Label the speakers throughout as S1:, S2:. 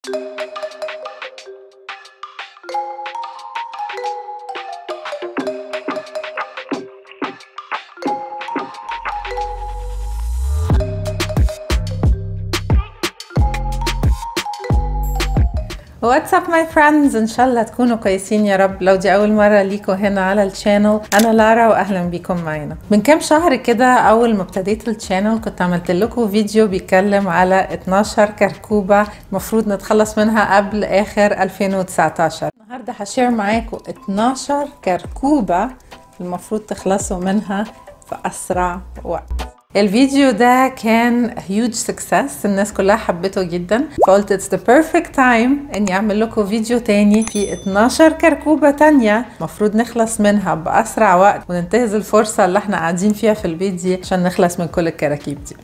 S1: واتساب ماي فريندز، ان شاء الله تكونوا كويسين يا رب. لو دي اول مره ليكوا هنا على الشانل، انا لارا واهلا بيكم معانا. من كام شهر كده اول ما ابتديت الشانل كنت عملت لكم فيديو بيتكلم على 12 كركوبه المفروض نتخلص منها قبل اخر 2019. النهارده هشير معاكم 12 كركوبه المفروض تخلصوا منها في اسرع وقت. الفيديو ده كان huge success، الناس كلها حبته جدا، فقلت it's the perfect time اني اعمل لكم فيديو تاني في 12 كركوبة تانية مفروض نخلص منها بأسرع وقت وننتهز الفرصة اللي احنا قاعدين فيها في البيت دي عشان نخلص من كل الكراكيب دي.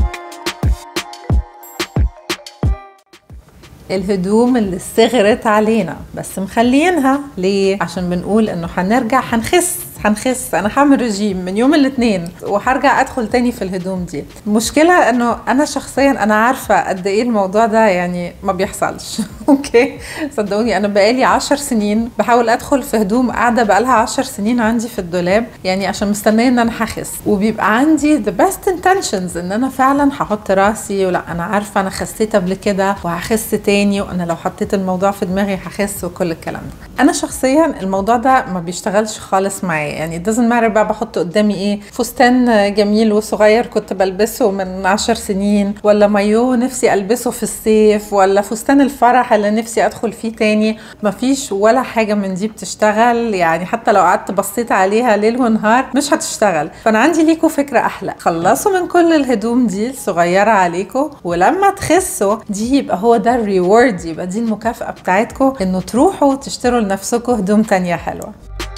S1: الهدوم اللي صغرت علينا بس مخلينها ليه؟ عشان بنقول انه هنرجع هنخس. انا هعمل رجيم من يوم الاثنين وهرجع ادخل تاني في الهدوم دي. المشكله انه انا شخصيا انا عارفه قد ايه الموضوع ده يعني ما بيحصلش. اوكي صدقوني انا بقالي 10 سنين بحاول ادخل في هدوم قاعده بقالها 10 سنين عندي في الدولاب، يعني عشان مستنيه ان انا هخس، وبيبقى عندي the best intentions ان انا فعلا هحط راسي ولا انا عارفه انا خسيت قبل كده وهخس تاني، وانا لو حطيت الموضوع في دماغي هخس وكل الكلام ده. انا شخصيا الموضوع ده ما بيشتغلش خالص معايا، يعني it doesn't matter بقى بحط قدامي ايه، فستان جميل وصغير كنت بلبسه من 10 سنين، ولا مايو نفسي البسه في الصيف، ولا فستان الفرح اللي نفسي ادخل فيه تاني. مفيش ولا حاجة من دي بتشتغل، يعني حتى لو قعدت بصيت عليها ليل ونهار مش هتشتغل. فانا عندي ليكوا فكرة احلى، خلصوا من كل الهدوم دي الصغيرة عليكوا، ولما تخسوا دي يبقى هو ده الريورد، يبقى دي المكافأة بتاعتكوا انه تروحوا تشتروا لنفسكوا هدوم تانية حلوة.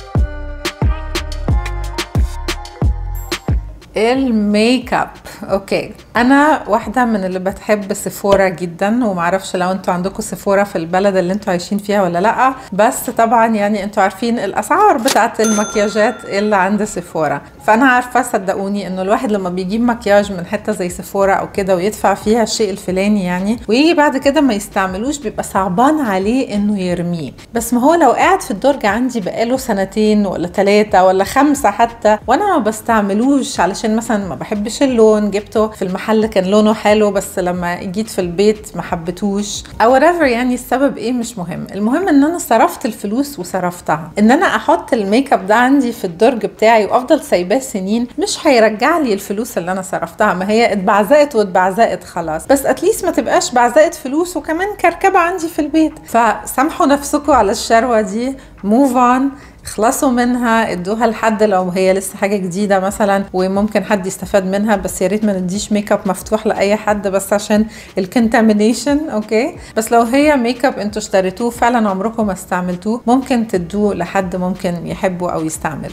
S1: الميك اب. اوكي انا واحده من اللي بتحب سيفورا جدا، ومعرفش لو انتوا عندكم سيفورا في البلد اللي انتوا عايشين فيها ولا لا، بس طبعا يعني انتوا عارفين الاسعار بتاعت المكياجات اللي عند سيفورا. فانا عارفه صدقوني انه الواحد لما بيجيب مكياج من حته زي سيفورا او كده ويدفع فيها الشيء الفلاني يعني، ويجي بعد كده ما يستعملوش بيبقى صعبان عليه انه يرميه. بس ما هو لو قاعد في الدرج عندي بقاله 2 ولا 3 ولا 5 حتى وانا ما بستعملوش علشان مثلا ما بحبش اللون، جبته في المحل كان لونه حلو بس لما جيت في البيت ما حبيتوش او whatever، يعني السبب ايه مش مهم، المهم ان انا صرفت الفلوس وصرفتها. ان انا احط الميك اب ده عندي في الدرج بتاعي وافضل سايباه سنين مش هيرجع لي الفلوس اللي انا صرفتها، ما هي اتبعزقت خلاص، بس اتليست ما تبقاش بعزقت فلوس وكمان كركبه عندي في البيت. فسامحوا نفسكم على الشروه دي، موف اون، خلصوا منها، ادوها لحد لو هي لسه حاجه جديده مثلا وممكن حد يستفاد منها، بس يا ريت ما نديش ميك اب مفتوح لاي حد بس عشان الكونتامينيشن. اوكي بس لو هي ميك اب انتوا اشتريتوه فعلا عمركم ما استعملتوه ممكن تدوه لحد ممكن يحبه او يستعمله.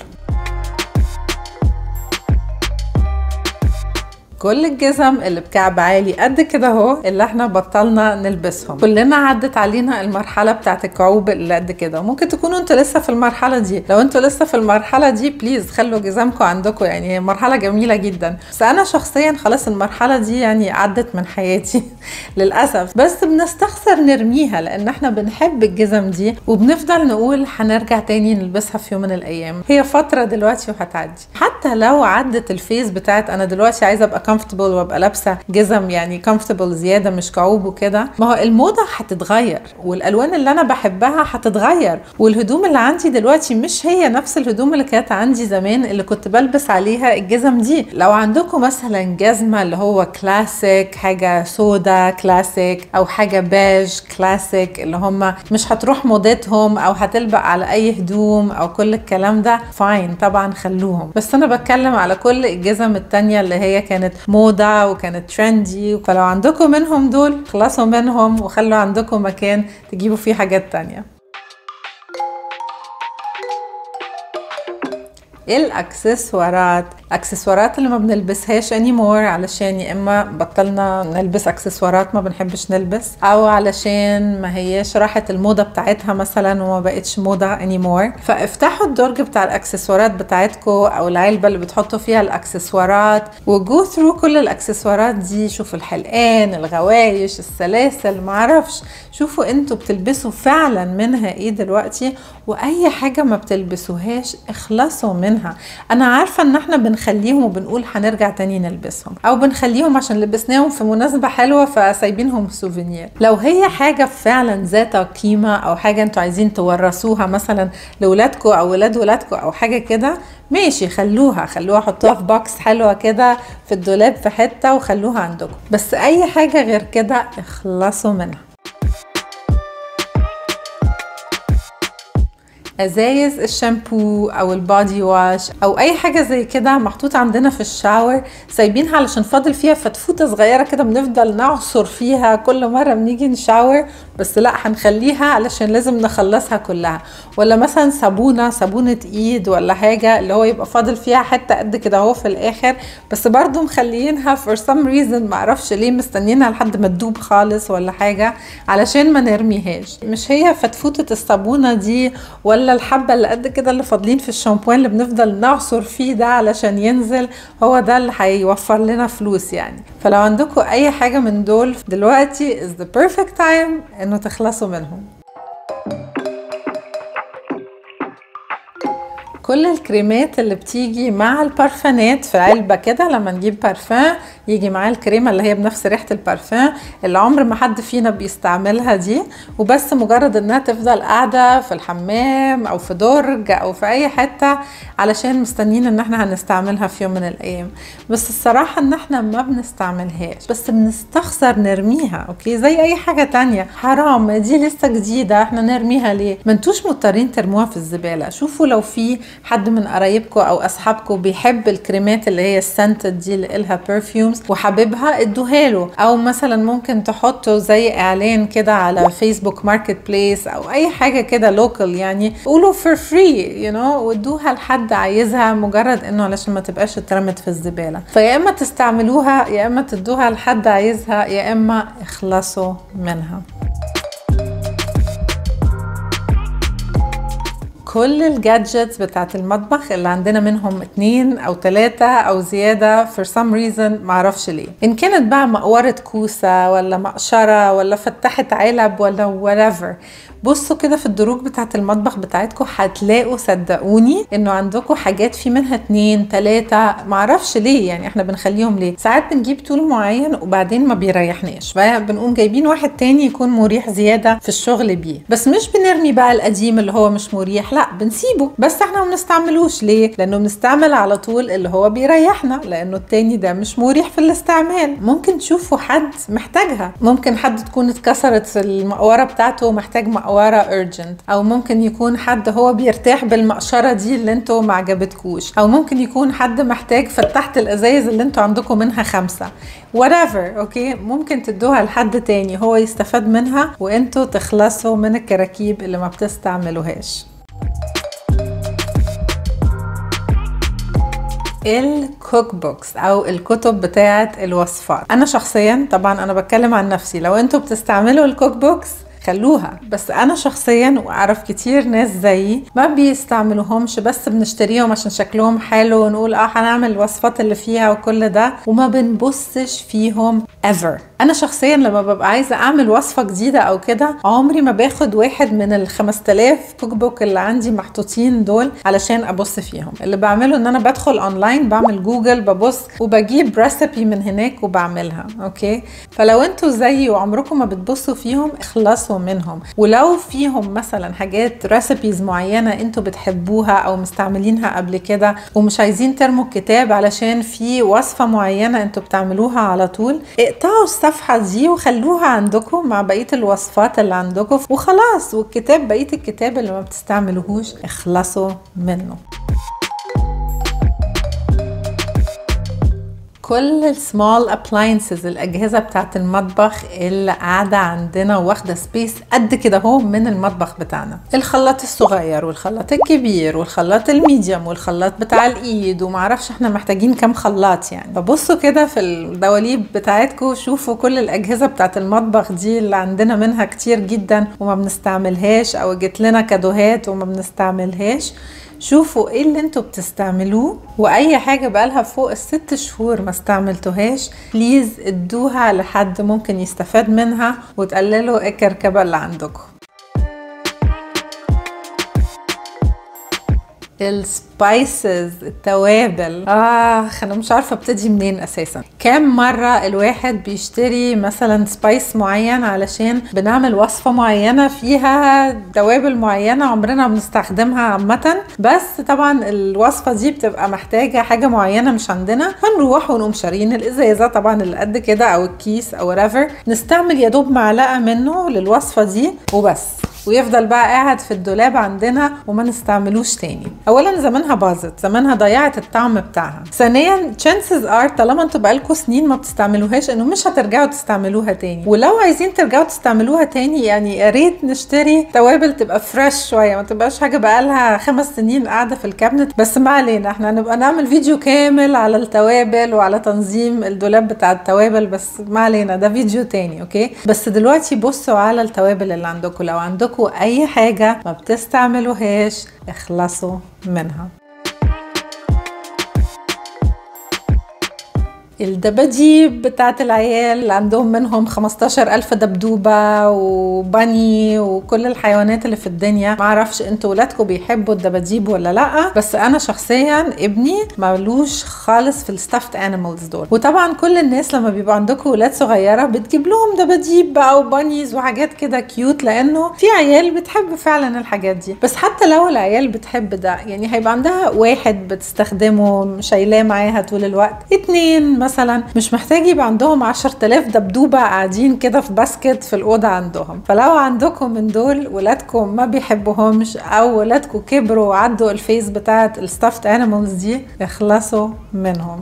S1: كل الجزم اللي بكعب عالي قد كده اهو اللي احنا بطلنا نلبسهم، كلنا عدت علينا المرحله بتاعت الكعوب اللي قد كده، وممكن تكونوا انتوا لسه في المرحله دي. لو انتوا لسه في المرحله دي بليز خلوا جزمكم عندكم، يعني هي مرحله جميله جدا، بس انا شخصيا خلاص المرحله دي يعني عدت من حياتي للاسف، بس بنستخسر نرميها لان احنا بنحب الجزم دي وبنفضل نقول هنرجع تاني نلبسها في يوم من الايام. هي فتره دلوقتي وهتعدي، حتى لو عدت الفيز بتاعت انا دلوقتي عايزه ابقى كومفورتبل وابقى لابسه جزم يعني كومفورتبل زياده مش كعوب وكده، ما هو الموضه هتتغير والالوان اللي انا بحبها هتتغير، والهدوم اللي عندي دلوقتي مش هي نفس الهدوم اللي كانت عندي زمان اللي كنت بلبس عليها الجزم دي. لو عندكم مثلا جزمه اللي هو كلاسيك، حاجه سودا كلاسيك او حاجه بيج كلاسيك اللي هم مش هتروح موضتهم او هتلبق على اي هدوم او كل الكلام ده، فاين طبعا خلوهم، بس انا بتكلم على كل الجزم التانية اللي هي كانت موضة وكانت ترندي، فلو عندكم منهم دول خلصوا منهم وخلوا عندكم مكان تجيبوا فيه حاجات تانية. الاكسسوارات اللي ما بنلبسهاش anymore علشان يا اما بطلنا نلبس اكسسوارات ما بنحبش نلبس، او علشان ما هياش راحت الموضة بتاعتها مثلا وما بقتش موضة anymore. فافتحوا الدرج بتاع الاكسسوارات بتاعتكم او العلبة اللي بتحطوا فيها الاكسسوارات وجو ثرو كل الاكسسوارات دي. شوفوا الحلقان، الغوايش، السلاسل، معرفش، شوفوا انتوا بتلبسوا فعلا منها ايه دلوقتي، واي حاجة ما بتلبسوهاش اخلصوا منها. انا عارفة ان احنا بنخليهم وبنقول هنرجع تاني نلبسهم، او بنخليهم عشان لبسناهم في مناسبة حلوة فسايبينهم سوفينير. لو هي حاجة فعلا ذات قيمة او حاجة انتوا عايزين تورثوها مثلا لولادكم او ولاد ولادكم او حاجة كده، ماشي، خلوها حطوها في بوكس حلوة كده في الدولاب في حتة وخلوها عندكم. بس اي حاجة غير كده اخلصوا منها. ازايز الشامبو او البادي واش او اي حاجه زي كده محطوطه عندنا في الشاور، سايبينها علشان فاضل فيها فتفوته صغيره كده بنفضل نعصر فيها كل مره بنيجي نشاور، بس لا هنخليها علشان لازم نخلصها كلها. ولا مثلا صابونه ايد ولا حاجه اللي هو يبقى فاضل فيها حته قد كده اهو في الاخر، بس برضو مخليينها for some reason، معرفش ليه، مستنيينها لحد ما تدوب خالص ولا حاجه علشان ما نرميهاش. مش هي فتفوته الصابونه دي ولا الحبة اللي قد كده اللي فاضلين في الشامبوان اللي بنفضل نعصر فيه ده علشان ينزل، هو ده اللي هيوفر لنا فلوس يعني. فلو عندكم اي حاجة من دول دلوقتي is the perfect time انه تخلصوا منهم. كل الكريمات اللي بتيجي مع البارفانات في علبة كده، لما نجيب بارفان يجي معاه الكريمة اللي هي بنفس ريحة البارفان اللي عمر ما حد فينا بيستعملها دي، وبس مجرد انها تفضل قاعدة في الحمام او في درج او في اي حتة علشان مستنيين ان احنا هنستعملها في يوم من الايام. بس الصراحة ان احنا ما بنستعملهاش، بس بنستخسر نرميها. اوكي، زي اي حاجة تانية، حرام دي لسه جديدة احنا نرميها ليه؟ ما انتوش مضطرين ترموها في الزبالة. شوفوا لو في حد من قرايبكم او اصحابكم بيحب الكريمات اللي هي السنتد دي اللي لها برفيومز وحبيبها، ادوها له. او مثلا ممكن تحطوا زي اعلان كده على فيسبوك ماركت بليس او اي حاجه كده لوكال، يعني قولوا فور فري وادوها لحد عايزها، مجرد انه علشان ما تبقاش اترمت في الزباله. فيا اما تستعملوها يا اما تدوها لحد عايزها يا اما اخلصوا منها. كل الجادجتس بتاعت المطبخ اللي عندنا منهم 2 أو 3 أو زيادة for some reason، معرفش ليه، إن كانت بقى مقورة كوسة ولا مقشرة ولا فتحت علب ولا whatever. بصوا كده في الدروج بتاعت المطبخ بتاعتكم هتلاقوا، صدقوني انه عندكم حاجات في منها 2 3، معرفش ليه يعني احنا بنخليهم ليه. ساعات بنجيب طول معين وبعدين ما بيريحناش، فبنقوم جايبين واحد تاني يكون مريح زيادة في الشغل بيه. بس مش بنرمي بقى القديم اللي هو مش مريح، لا بنسيبه، بس احنا ما بنستعملوش. ليه؟ لانه بنستعمل على طول اللي هو بيريحنا، لانه التاني ده مش مريح في الاستعمال. ممكن تشوفوا حد محتاجها، ممكن حد تكون اتكسرت المقورة بتاعته ومحتاج مقورة urgent، او ممكن يكون حد هو بيرتاح بالمقشرة دي اللي انتوا ما عجبتكوش، او ممكن يكون حد محتاج فتحت الازايز اللي انتوا عندكم منها 5 whatever. اوكي، ممكن تدوها لحد تاني هو يستفاد منها وانتوا تخلصوا من الكراكيب اللي ما بتستعملوهاش. الكوك بوكس او الكتب بتاعه الوصفات. انا شخصيا، طبعا انا بتكلم عن نفسي، لو انتوا بتستعملوا الكوك بوكس خلوها، بس انا شخصيا واعرف كتير ناس زيي ما بيستعملوهمش، بس بنشتريهم عشان شكلهم حلو ونقول هنعمل الوصفات اللي فيها وكل ده، وما بنبصش فيهم ever. انا شخصيا لما ببقى عايزه اعمل وصفه جديده او كده، عمري ما باخد واحد من 5000 كوك بوك اللي عندي محطوطين دول علشان ابص فيهم. اللي بعمله ان انا بدخل اونلاين، بعمل جوجل، ببص وبجيب ريسيبي من هناك وبعملها. اوكي، فلو انتوا زيي وعمركم ما بتبصوا فيهم اخلصوا منهم. ولو فيهم مثلا حاجات ريسيبيز معينه انتوا بتحبوها او مستعملينها قبل كده ومش عايزين ترموا الكتاب علشان في وصفه معينه انتوا بتعملوها على طول، اقطعوا الصفحه دي وخلوها عندكم مع بقيه الوصفات اللي عندكم وخلاص. والكتاب، بقيه الكتاب اللي ما بتستعملوهوش اخلصوا منه. كل السمول ابلاينسز، الاجهزه بتاعت المطبخ اللي قاعده عندنا واخده سبيس قد كده اهو من المطبخ بتاعنا، الخلاط الصغير والخلاط الكبير والخلاط الميديوم والخلاط بتاع الايد ومعرفش احنا محتاجين كام خلاط يعني. فبصوا كده في الدواليب بتاعتكم، شوفوا كل الاجهزه بتاعت المطبخ دي اللي عندنا منها كتير جدا وما بنستعملهاش او جت لنا كادوهات وما بنستعملهاش. شوفوا ايه اللي انتوا بتستعملوه، واي حاجة بقالها فوق ال6 شهور ما استعملتوهاش بليز ادوها لحد ممكن يستفاد منها وتقللوا الكركبة اللي عندكم. السبايسز، التوابل، انا مش عارفه ابتدي منين اساسا. كام مره الواحد بيشتري مثلا سبايس معين علشان بنعمل وصفه معينه فيها توابل معينه عمرنا بنستخدمها عامه، بس طبعا الوصفه دي بتبقى محتاجه حاجه معينه مش عندنا، فنروح ونقوم شارين الازازه طبعا اللي قد كده او الكيس او رافر، نستعمل يا دوب معلقه منه للوصفه دي وبس، ويفضل بقى قاعد في الدولاب عندنا وما نستعملوش تاني. اولا زمانها باظت، زمانها ضيعت الطعم بتاعها. ثانيا chances are طالما انتوا بقالكوا سنين ما بتستعملوهاش انه مش هترجعوا تستعملوها تاني، ولو عايزين ترجعوا تستعملوها تاني يعني يا ريت نشتري توابل تبقى فريش شويه، ما تبقاش حاجه بقالها 5 سنين قاعده في الكابنت. بس ما علينا، احنا هنبقى نعمل فيديو كامل على التوابل وعلى تنظيم الدولاب بتاع التوابل، بس ما علينا ده فيديو تاني. اوكي، بس دلوقتي بصوا على التوابل اللي عندكم. لو عندكم اي حاجه ما بتستعملوهاش اخلصوا منها. الدباديب بتاعت العيال اللي عندهم منهم 15,000 دبدوبة وبني وكل الحيوانات اللي في الدنيا، معرفش انتوا ولادكم بيحبوا الدباديب ولا لا، بس انا شخصيا ابني مالوش خالص في الستافت انيمالز دول. وطبعا كل الناس لما بيبقى عندكم ولاد صغيرة بتجيب لهم دباديب بقى وبنيز وحاجات كده كيوت، لانه في عيال بتحب فعلا الحاجات دي. بس حتى لو العيال بتحب ده يعني هيبقى عندها واحد بتستخدمه شايلاه معاها طول الوقت، 2 مثلا، مش محتاج يبقى عندهم 10,000 دبدوبة قاعدين كده في باسكت في الأوضة عندهم. فلو عندكم من دول ولادكم ما بيحبوهمش أو ولادكم كبروا وعدوا الفيز بتاعت الستافت انيمالز دي، اخلصوا منهم.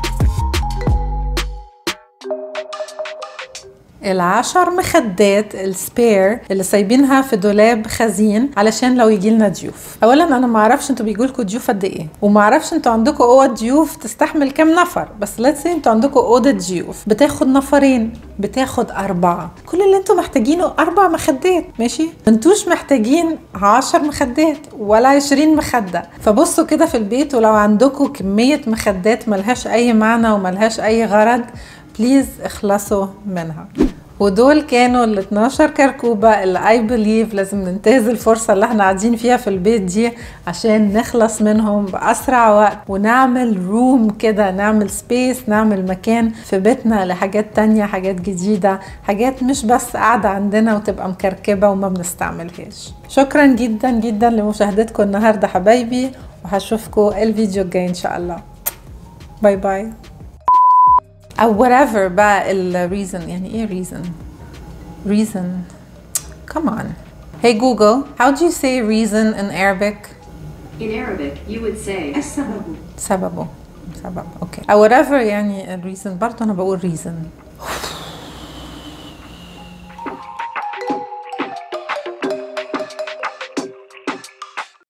S1: 10 مخدات السبير اللي سايبينها في دولاب خزين علشان لو يجي لنا ضيوف. اولا انا ما اعرفش انتوا بيجولكوا ضيوف قد ايه، وما اعرفش انتوا عندكم اوضه ضيوف تستحمل كام نفر، بس ليتس سي انتوا عندكم اوضه ضيوف بتاخد نفرين، بتاخد 4. كل اللي انتوا محتاجينه 4 مخدات، ماشي؟ انتوش محتاجين 10 مخدات ولا 20 مخده. فبصوا كده في البيت، ولو عندكم كميه مخدات ملهاش اي معنى وملهاش اي غرض بليز اخلصوا منها. ودول كانوا ال 12 كركوبة اللي I believe لازم ننتهز الفرصة اللي احنا قاعدين فيها في البيت دي عشان نخلص منهم بأسرع وقت، ونعمل روم كده، نعمل سبيس، نعمل مكان في بيتنا لحاجات تانية، حاجات جديدة، حاجات مش بس قاعدة عندنا وتبقى مكركبة وما بنستعملهاش. شكرا جدا جدا لمشاهدتكم النهاردة حبايبي، وهشوفكم الفيديو الجاي ان شاء الله. باي باي. او whatever بقى reason، يعني ايه reason come on. Hey Google, how do you say reason in Arabic?
S2: In Arabic you would say السبب.
S1: سببه. Okay. او whatever يعني reason، برضه انا بقول reason.